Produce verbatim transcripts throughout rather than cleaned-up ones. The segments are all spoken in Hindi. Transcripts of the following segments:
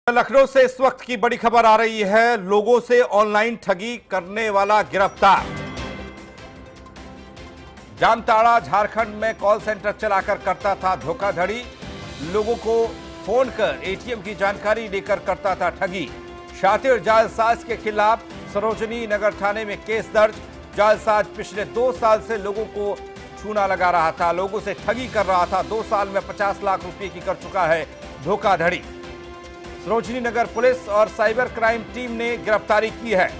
लखनऊ से इस वक्त की बड़ी खबर आ रही है। लोगों से ऑनलाइन ठगी करने वाला गिरफ्तार। जामताड़ा झारखंड में कॉल सेंटर चलाकर करता था धोखाधड़ी। लोगों को फोन कर एटीएम की जानकारी लेकर करता था ठगी। शातिर जालसाज के खिलाफ सरोजनी नगर थाने में केस दर्ज। जालसाज पिछले दो साल से लोगों को छूना लगा रहा था, लोगों से ठगी कर रहा था। दो साल में पचास लाख रुपए की कर चुका है धोखाधड़ी। सरोजनी नगर पुलिस और साइबर क्राइम टीम ने गिरफ्तारी की है।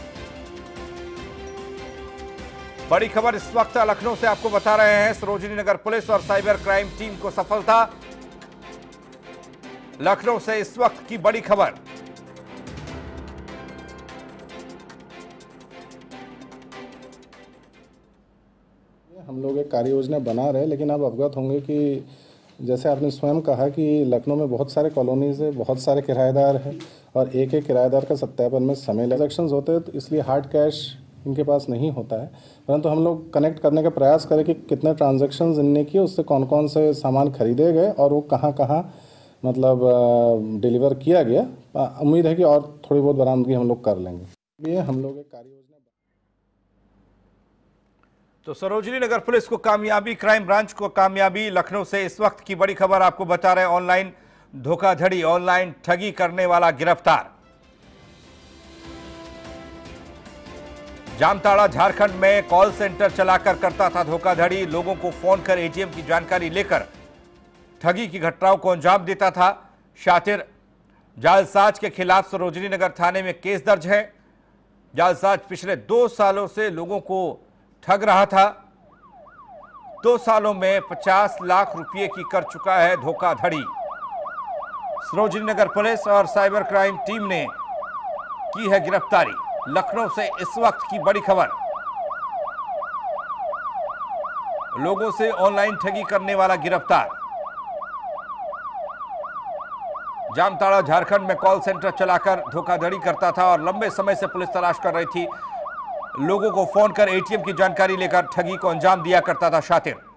बड़ी खबर इस वक्त लखनऊ से आपको बता रहे हैं। सरोजनी नगर पुलिस और साइबर क्राइम टीम को सफलता। लखनऊ से इस वक्त की बड़ी खबर। हम लोग एक कार्य योजना बना रहे हैं, लेकिन आप अवगत होंगे कि जैसे आपने स्वयं कहा कि लखनऊ में बहुत सारे कॉलोनीज है, बहुत सारे किराएदार हैं और एक एक किराएदार का सत्यापन में समय ट्रांजैक्शंस होते हैं, तो इसलिए हार्ड कैश इनके पास नहीं होता है। परंतु हम लोग कनेक्ट करने का प्रयास करें कि कितने ट्रांजैक्शंस इनने किए, उससे कौन कौन से सामान खरीदे गए और वो कहाँ कहाँ मतलब डिलीवर किया गया। उम्मीद है कि और थोड़ी बहुत बरामदगी हम लोग कर लेंगे। ये हम लोग एक कार्य योजना। तो सरोजनी नगर पुलिस को कामयाबी, क्राइम ब्रांच को कामयाबी। लखनऊ से इस वक्त की बड़ी खबर आपको बता रहे हैं। ऑनलाइन धोखाधड़ी, ऑनलाइन ठगी करने वाला गिरफ्तार। जामताड़ा झारखंड में कॉल सेंटर चलाकर करता था धोखाधड़ी। लोगों को फोन कर एटीएम की जानकारी लेकर ठगी की घटनाओं को अंजाम देता था। शातिर जालसाज के खिलाफ सरोजनी नगर थाने में केस दर्ज है। जालसाज पिछले दो सालों से लोगों को ठग रहा था। दो सालों में पचास लाख रुपए की कर चुका है धोखाधड़ी। सरोजनी नगर पुलिस और साइबर क्राइम टीम ने की है गिरफ्तारी। लखनऊ से इस वक्त की बड़ी खबर। लोगों से ऑनलाइन ठगी करने वाला गिरफ्तार। जामताड़ा झारखंड में कॉल सेंटर चलाकर धोखाधड़ी करता था और लंबे समय से पुलिस तलाश कर रही थी। लोगों को फोन कर एटीएम की जानकारी लेकर ठगी को अंजाम दिया करता था शातिर।